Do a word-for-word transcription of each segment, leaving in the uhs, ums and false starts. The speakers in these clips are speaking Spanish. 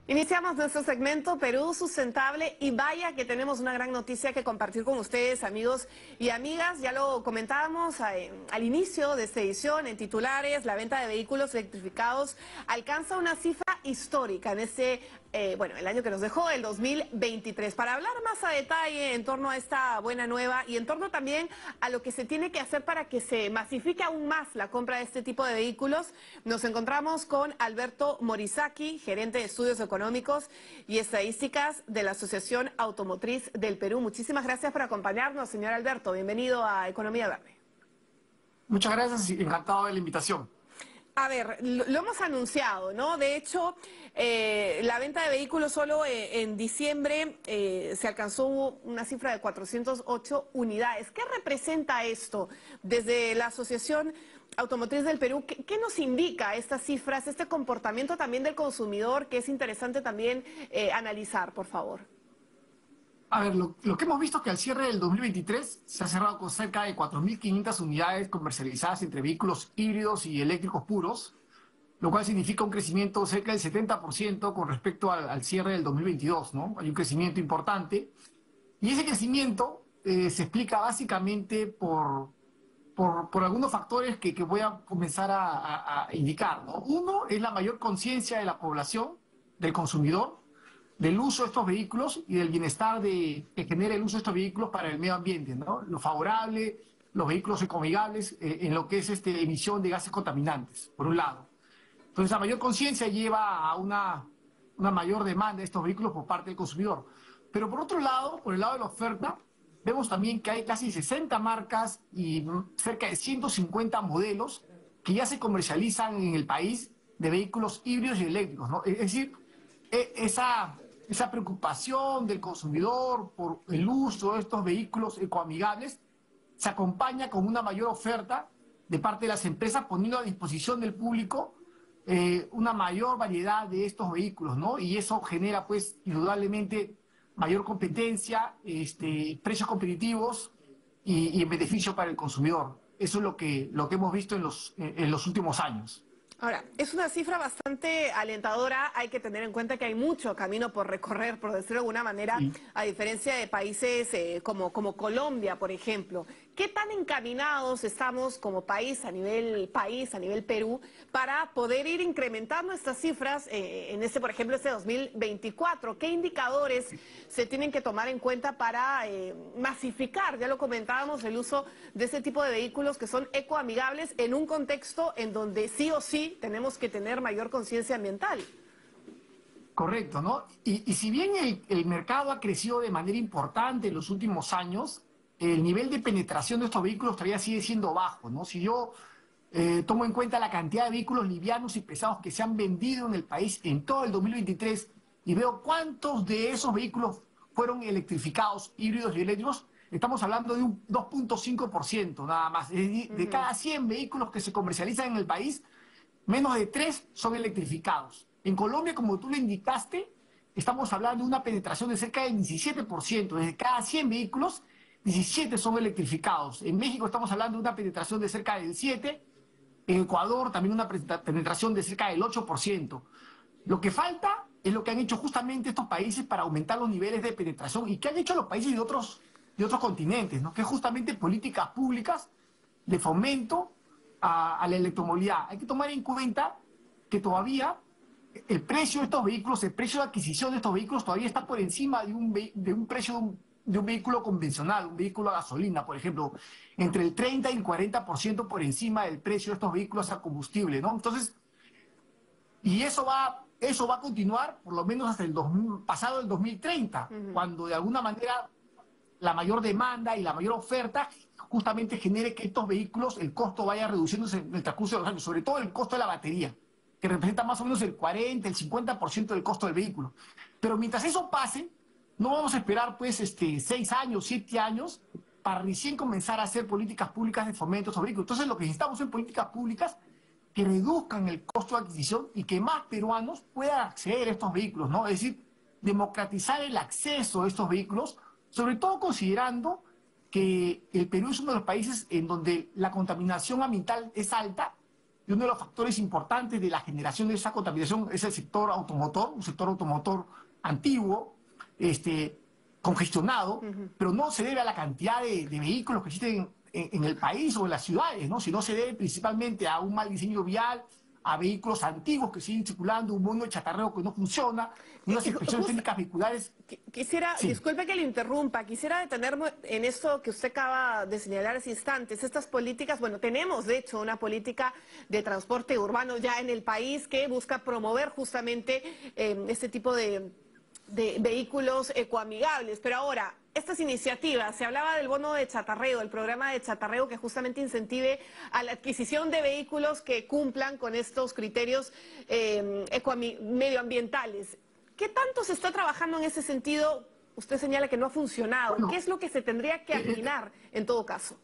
Iniciamos nuestro segmento Perú Sustentable y vaya que tenemos una gran noticia que compartir con ustedes, amigos y amigas. Ya lo comentábamos eh, al inicio de esta edición en titulares, la venta de vehículos electrificados alcanza una cifra histórica en este, eh, bueno, el año que nos dejó, el dos mil veintitrés. Para hablar más a detalle en torno a esta buena nueva y en torno también a lo que se tiene que hacer para que se masifique aún más la compra de este tipo de vehículos, nos encontramos con Alberto Morizaki, gerente de estudios económicos económicos y estadísticas de la Asociación Automotriz del Perú. Muchísimas gracias por acompañarnos, señor Alberto. Bienvenido a Economía Verde. Muchas gracias y encantado de la invitación. A ver, lo, lo hemos anunciado, ¿no? De hecho, eh, la venta de vehículos solo eh, en diciembre eh, se alcanzó una cifra de cuatrocientas ocho unidades. ¿Qué representa esto desde la Asociación Automotriz del Perú? ¿Qué, qué nos indica estas cifras, este comportamiento también del consumidor, que es interesante también eh, analizar, por favor? A ver, lo, lo que hemos visto es que al cierre del dos mil veintitrés se ha cerrado con cerca de cuatro mil quinientas unidades comercializadas entre vehículos híbridos y eléctricos puros, lo cual significa un crecimiento de cerca del setenta por ciento con respecto al, al cierre del dos mil veintidós, ¿no? Hay un crecimiento importante y ese crecimiento eh, se explica básicamente por, por, por algunos factores que, que voy a comenzar a, a, a indicar, ¿no? Uno es la mayor conciencia de la población, del consumidor, del uso de estos vehículos y del bienestar de, que genera el uso de estos vehículos para el medio ambiente, ¿no? Lo favorable, los vehículos ecoamigables eh, en lo que es este, emisión de gases contaminantes, por un lado. Entonces, la mayor conciencia lleva a una, una mayor demanda de estos vehículos por parte del consumidor. Pero por otro lado, por el lado de la oferta, vemos también que hay casi sesenta marcas y cerca de ciento cincuenta modelos que ya se comercializan en el país de vehículos híbridos y eléctricos, ¿no? Es decir, esa... Esa preocupación del consumidor por el uso de estos vehículos ecoamigables se acompaña con una mayor oferta de parte de las empresas poniendo a disposición del público eh, una mayor variedad de estos vehículos, ¿no? Y eso genera, pues, indudablemente mayor competencia, este, precios competitivos y, y en beneficio para el consumidor. Eso es lo que, lo que hemos visto en los, en los últimos años. Ahora, es una cifra bastante alentadora. Hay que tener en cuenta que hay mucho camino por recorrer, por decirlo de alguna manera, Sí. a diferencia de países eh, como, como Colombia, por ejemplo. ¿Qué tan encaminados estamos como país, a nivel país, a nivel Perú, para poder ir incrementando estas cifras eh, en este, por ejemplo, este dos mil veinticuatro? ¿Qué indicadores se tienen que tomar en cuenta para eh, masificar, ya lo comentábamos, el uso de este tipo de vehículos que son ecoamigables en un contexto en donde sí o sí tenemos que tener mayor conciencia ambiental? Correcto, ¿no? Y, y si bien el, el mercado ha crecido de manera importante en los últimos años, el nivel de penetración de estos vehículos todavía sigue siendo bajo, ¿no? Si yo eh, tomo en cuenta la cantidad de vehículos livianos y pesados que se han vendido en el país en todo el dos mil veintitrés y veo cuántos de esos vehículos fueron electrificados, híbridos y eléctricos, estamos hablando de un dos punto cinco por ciento nada más. Es decir, de cada cien vehículos que se comercializan en el país, menos de tres son electrificados. En Colombia, como tú le indicaste, estamos hablando de una penetración de cerca del diecisiete por ciento. De cada cien vehículos, diecisiete son electrificados. En México estamos hablando de una penetración de cerca del siete por ciento. En Ecuador también una penetración de cerca del ocho por ciento. Lo que falta es lo que han hecho justamente estos países para aumentar los niveles de penetración y que han hecho los países de otros, de otros continentes, ¿no? Que es justamente políticas públicas de fomento a, a la electromovilidad. Hay que tomar en cuenta que todavía el precio de estos vehículos, el precio de adquisición de estos vehículos todavía está por encima de un, de un precio de un, de un vehículo convencional, un vehículo a gasolina, por ejemplo, entre el treinta y el cuarenta por ciento por encima del precio de estos vehículos a combustible, ¿no? Entonces, y eso va, eso va a continuar por lo menos hasta el dos mil, pasado el dos mil treinta, uh-huh. Cuando de alguna manera la mayor demanda y la mayor oferta justamente genere que estos vehículos, el costo vaya reduciéndose en el transcurso de los años, sobre todo el costo de la batería, que representa más o menos el cuarenta, el cincuenta por ciento del costo del vehículo. Pero mientras eso pase, no vamos a esperar pues este, seis años, siete años, para recién comenzar a hacer políticas públicas de fomento de estos vehículos. Entonces lo que necesitamos son políticas públicas que reduzcan el costo de adquisición y que más peruanos puedan acceder a estos vehículos, ¿no? Es decir, democratizar el acceso a estos vehículos, sobre todo considerando que el Perú es uno de los países en donde la contaminación ambiental es alta y uno de los factores importantes de la generación de esa contaminación es el sector automotor, un sector automotor antiguo, este, congestionado, Ujú. pero no se debe a la cantidad de, de vehículos que existen en, en el país o en las ciudades, ¿no? Sino se debe principalmente a un mal diseño vial, a vehículos antiguos que siguen circulando, un mundo de chatarreo que no funciona, Y- unas y inspecciones justo- técnicas vehiculares. Qui- Quisiera, Sí. disculpe que le interrumpa, quisiera detenerme en esto que usted acaba de señalar hace instantes, estas políticas, bueno, tenemos de hecho una política de transporte urbano ya en el país que busca promover justamente eh, este tipo de, de vehículos ecoamigables, pero ahora, estas iniciativas, se hablaba del bono de chatarreo, el programa de chatarreo que justamente incentive a la adquisición de vehículos que cumplan con estos criterios eh, ecoami- medioambientales. ¿Qué tanto se está trabajando en ese sentido? Usted señala que no ha funcionado. ¿Qué Bueno, es lo que se tendría que eh, eh, afinar en todo caso?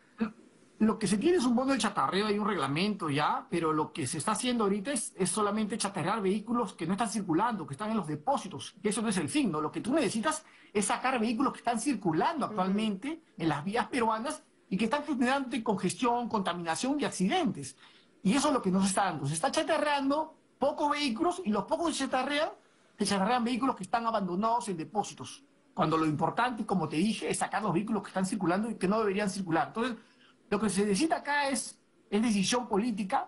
lo que se tiene es un bono de chatarreo, hay un reglamento ya, pero lo que se está haciendo ahorita es, es solamente chatarrear vehículos que no están circulando, que están en los depósitos, que eso no es el fin, ¿no? Lo que tú necesitas es sacar vehículos que están circulando Ujú. actualmente en las vías peruanas y que están generando congestión, contaminación y accidentes. Y eso es lo que no se está dando. Se está chatarreando pocos vehículos y los pocos que se chatarrean, se chatarrean vehículos que están abandonados en depósitos. Cuando lo importante, como te dije, es sacar los vehículos que están circulando y que no deberían circular. Entonces, lo que se necesita acá es, es decisión política,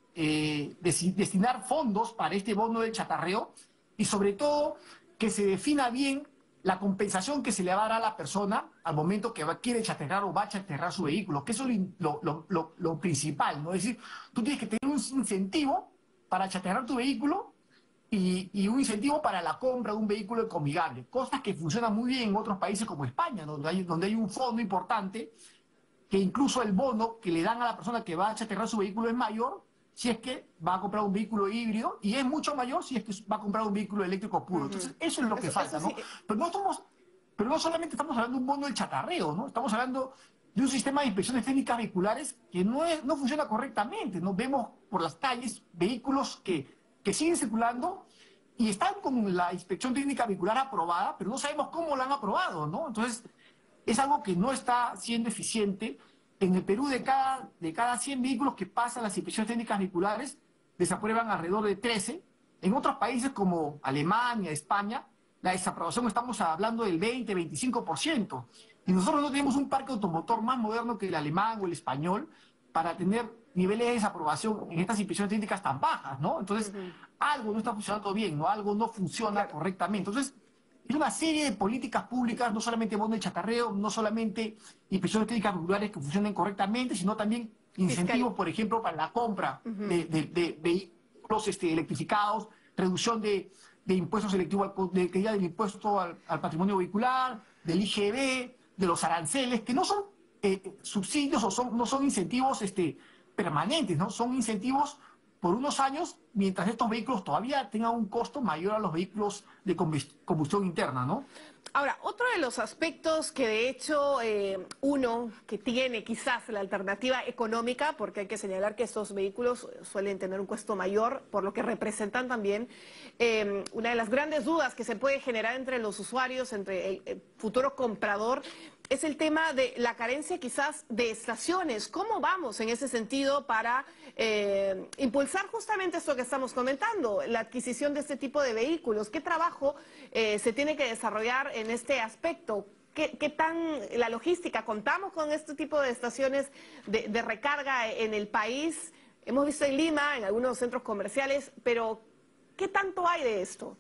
eh, desi- destinar fondos para este bono del chatarreo y sobre todo que se defina bien la compensación que se le va a dar a la persona al momento que va, quiere chatarrar o va a chatarrar su vehículo, que eso es lo, lo, lo, lo principal, ¿no? Es decir, tú tienes que tener un incentivo para chatarrar tu vehículo y, y un incentivo para la compra de un vehículo ecoamigable, cosas que funcionan muy bien en otros países como España, donde hay, donde hay un fondo importante que incluso el bono que le dan a la persona que va a chatarrar su vehículo es mayor si es que va a comprar un vehículo híbrido y es mucho mayor si es que va a comprar un vehículo eléctrico puro. Ujú. Entonces, eso es lo que Eso, eso falta, sí. ¿no? Pero no, estamos, pero no solamente estamos hablando de un bono del chatarreo, ¿no? Estamos hablando de un sistema de inspecciones técnicas vehiculares que no, es, no funciona correctamente, ¿no? Vemos por las calles vehículos que, que siguen circulando y están con la inspección técnica vehicular aprobada, pero no sabemos cómo la han aprobado, ¿no? Entonces, es algo que no está siendo eficiente. En el Perú, de cada, de cada cien vehículos que pasan las inspecciones técnicas vehiculares, desaprueban alrededor de trece. En otros países como Alemania, España, la desaprobación estamos hablando del veinte, veinticinco por ciento. Y nosotros no tenemos un parque automotor más moderno que el alemán o el español para tener niveles de desaprobación en estas inspecciones técnicas tan bajas, ¿no? Entonces, Ujú. algo no está funcionando bien, ¿no? Algo no funciona Claro. correctamente. Entonces, es una serie de políticas públicas, no solamente bono de chatarreo, no solamente inspecciones técnicas regulares que funcionen correctamente, sino también Fiscal. incentivos, por ejemplo, para la compra Ujú. de, de, de vehículos este, electrificados, reducción de, de impuestos selectivos, al- de, que ya del impuesto al, al patrimonio vehicular, del I G B, de los aranceles, que no son eh, subsidios o son, no son incentivos este, permanentes, ¿no? Son incentivos por unos años mientras estos vehículos todavía tengan un costo mayor a los vehículos de combustión interna, ¿no? Ahora, otro de los aspectos que de hecho eh, uno que tiene quizás la alternativa económica, porque hay que señalar que estos vehículos suelen tener un costo mayor, por lo que representan también eh, una de las grandes dudas que se puede generar entre los usuarios, entre el, el futuro comprador, es el tema de la carencia quizás de estaciones. ¿Cómo vamos en ese sentido para eh, impulsar justamente esto que estamos comentando, la adquisición de este tipo de vehículos? ¿Qué trabajo eh, se tiene que desarrollar en este aspecto? ¿Qué, qué tan la logística? ¿Contamos con este tipo de estaciones de, de recarga en el país? Hemos visto en Lima, en algunos centros comerciales, pero ¿qué tanto hay de esto?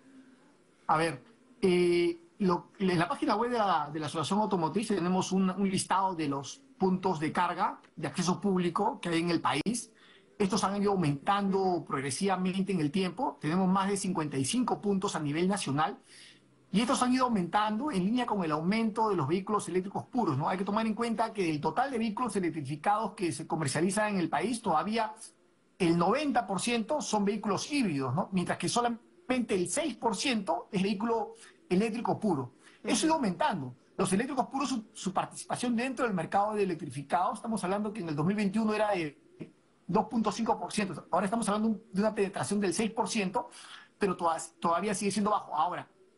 A ver, eh, lo- en la página web de la, de la Asociación Automotriz tenemos un, un listado de los puntos de carga de acceso público que hay en el país. Estos han ido aumentando progresivamente en el tiempo. Tenemos más de cincuenta y cinco puntos a nivel nacional y estos han ido aumentando en línea con el aumento de los vehículos eléctricos puros, ¿no? Hay que tomar en cuenta que del total de vehículos electrificados que se comercializan en el país, todavía el noventa por ciento son vehículos híbridos, ¿no? Mientras que solamente el seis por ciento es vehículo eléctrico puro. Eso ha ido Ujú. aumentando. Los eléctricos puros, su, su participación dentro del mercado de electrificados, estamos hablando que en el dos mil veintiuno era de dos punto cinco por ciento. Ahora estamos hablando de una penetración del seis por ciento, pero todas- todavía sigue siendo bajo. Ahora,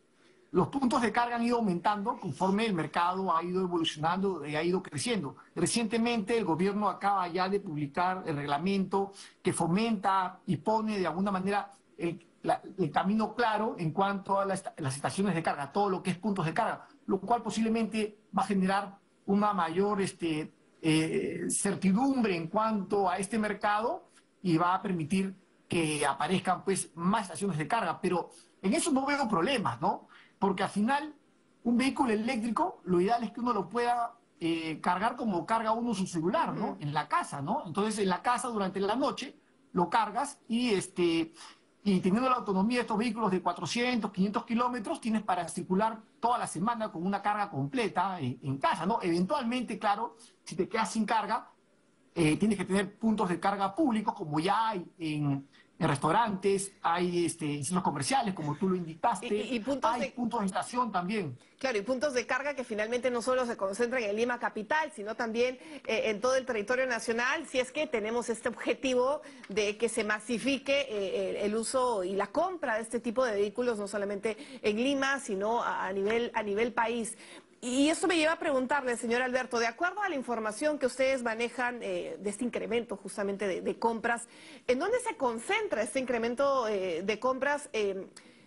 los puntos de carga han ido aumentando conforme el mercado ha ido evolucionando y ha ido creciendo. Recientemente el gobierno acaba ya de publicar el reglamento que fomenta y pone de alguna manera el, la, el camino claro en cuanto a las, las estaciones de carga, todo lo que es puntos de carga, lo cual posiblemente va a generar una mayor este, eh, certidumbre en cuanto a este mercado y va a permitir que aparezcan pues más estaciones de carga, pero en eso no veo problemas, ¿no? Porque al final un vehículo eléctrico, lo ideal es que uno lo pueda eh, cargar como carga uno su celular, ¿no? En la casa, ¿no? Entonces en la casa durante la noche lo cargas y este y teniendo la autonomía de estos vehículos de cuatrocientos, quinientos kilómetros, tienes para circular toda la semana con una carga completa en, en casa, ¿no? Eventualmente, claro, si te quedas sin carga, eh, tienes que tener puntos de carga públicos, como ya hay en, en restaurantes, hay este, en centros comerciales, como tú lo indicaste, Y, y puntos hay de, puntos de estación también. claro, y puntos de carga que finalmente no solo se concentran en Lima capital, sino también eh, en todo el territorio nacional, si es que tenemos este objetivo de que se masifique eh, el, el uso y la compra de este tipo de vehículos, no solamente en Lima, sino a, a nivel, a nivel país. Y esto me lleva a preguntarle, señor Alberto, de acuerdo a la información que ustedes manejan eh, de este incremento justamente de, de compras, ¿en dónde se concentra este incremento eh, de compras? Eh,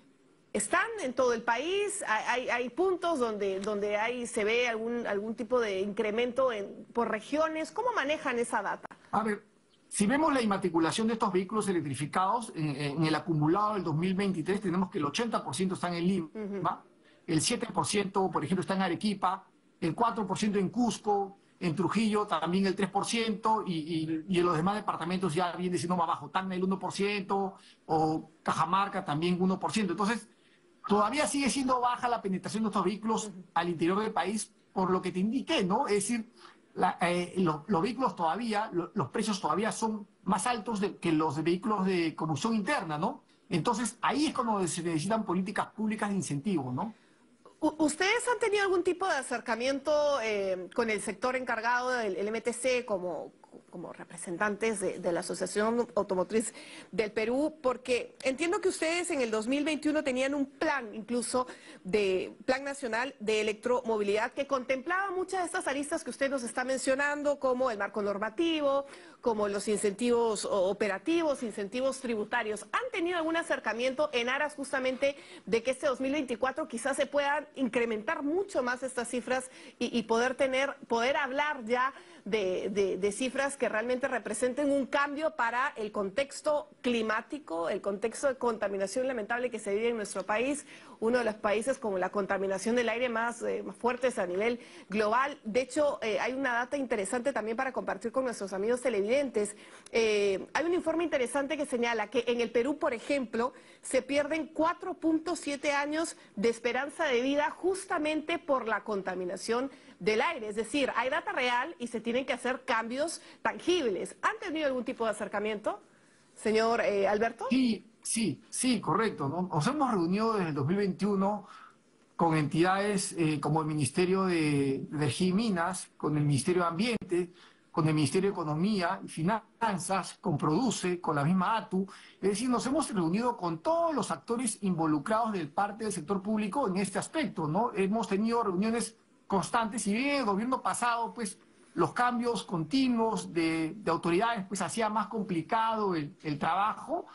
¿Están en todo el país? ¿Hay, hay puntos donde, donde hay, se ve algún, algún tipo de incremento en, por regiones? ¿Cómo manejan esa data? A ver, si vemos la inmatriculación de estos vehículos electrificados, en, en el acumulado del dos mil veintitrés tenemos que el ochenta por ciento están en Lima, uh-huh. El siete por ciento, por ejemplo, está en Arequipa, el cuatro por ciento en Cusco, en Trujillo también el tres por ciento y, y, y en los demás departamentos ya viene siendo más bajo, Tacna el uno por ciento o Cajamarca también uno por ciento. Entonces, todavía sigue siendo baja la penetración de estos vehículos uh-huh. al interior del país, por lo que te indiqué, ¿no? Es decir, la, eh, los, los vehículos todavía, lo, los precios todavía son más altos de, que los de vehículos de combustión interna, ¿no? Entonces, ahí es cuando se necesitan políticas públicas de incentivo, ¿no? ¿Ustedes han tenido algún tipo de acercamiento eh, con el sector encargado del el M T C como, como representantes de, de la Asociación Automotriz del Perú? Porque entiendo que ustedes en el dos mil veintiuno tenían un plan, incluso de plan nacional de electromovilidad que contemplaba muchas de estas aristas que usted nos está mencionando, como el marco normativo, como los incentivos operativos, incentivos tributarios. ¿Han tenido algún acercamiento en aras justamente de que este dos mil veinticuatro quizás se puedan incrementar mucho más estas cifras y, y poder tener, poder hablar ya de, de, de cifras que realmente representen un cambio para el contexto climático, el contexto de contaminación lamentable que se vive en nuestro país, uno de los países con la contaminación del aire más, eh, más fuertes a nivel global? De hecho, eh, hay una data interesante también para compartir con nuestros amigos televidentes. Eh, hay un informe interesante que señala que en el Perú, por ejemplo, se pierden cuatro punto siete años de esperanza de vida justamente por la contaminación del aire. Es decir, hay data real y se tienen que hacer cambios tangibles. ¿Han tenido algún tipo de acercamiento, señor eh, Alberto? Sí, sí, sí, correcto, ¿no? Nos hemos reunido desde el dos mil veintiuno con entidades eh, como el Ministerio de Energía y Minas, con el Ministerio de Ambiente, con el Ministerio de Economía y Finanzas, con Produce, con la misma A T U. Es decir, nos hemos reunido con todos los actores involucrados del parte del sector público en este aspecto, ¿no? Hemos tenido reuniones constantes y bien en el gobierno pasado, pues, los cambios continuos de, de autoridades, pues, hacía más complicado el, el trabajo.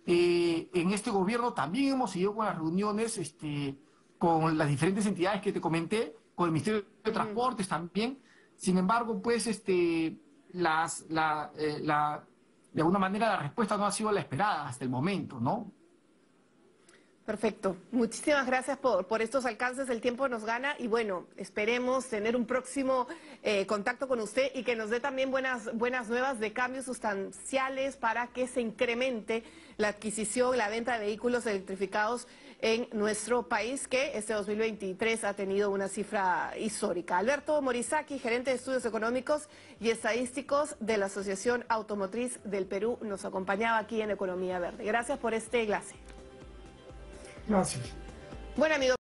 Eh, en este gobierno también hemos seguido con las reuniones, este, con las diferentes entidades que te comenté, con el Ministerio de Transportes también. Sin embargo, pues, este, las, la, eh, la, de alguna manera la respuesta no ha sido la esperada hasta el momento, ¿no? Perfecto. Muchísimas gracias por, por estos alcances. El tiempo nos gana y bueno, esperemos tener un próximo eh, contacto con usted y que nos dé también buenas, buenas nuevas de cambios sustanciales para que se incremente la adquisición, la venta de vehículos electrificados en nuestro país, que este dos mil veintitrés ha tenido una cifra histórica. Alberto Morizaki, gerente de estudios económicos y estadísticos de la Asociación Automotriz del Perú, nos acompañaba aquí en Economía Verde. Gracias por este enlace. Gracias. Bueno, amigos.